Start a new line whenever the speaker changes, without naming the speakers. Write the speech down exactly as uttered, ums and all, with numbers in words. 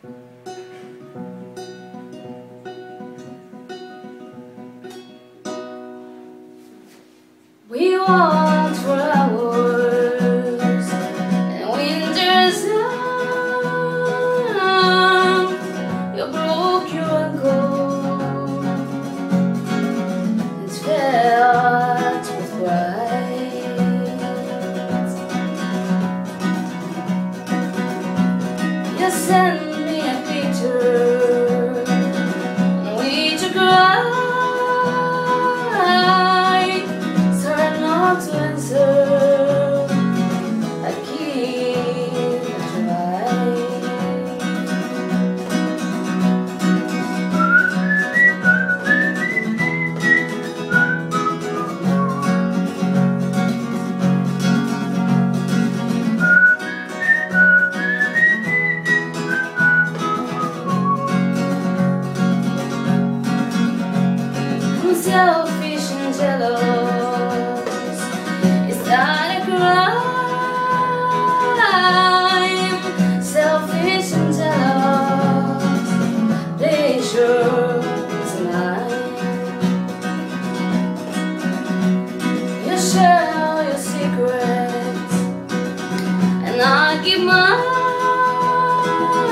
We walked for hours in winter's sun. You broke your ankle and felt with pride. You sent me a picture on which you cried. To answer, I keep trying. I'm selfish and jealous. Selfish and jealous, pleasures tonight. You share all your secrets, and I keep mine.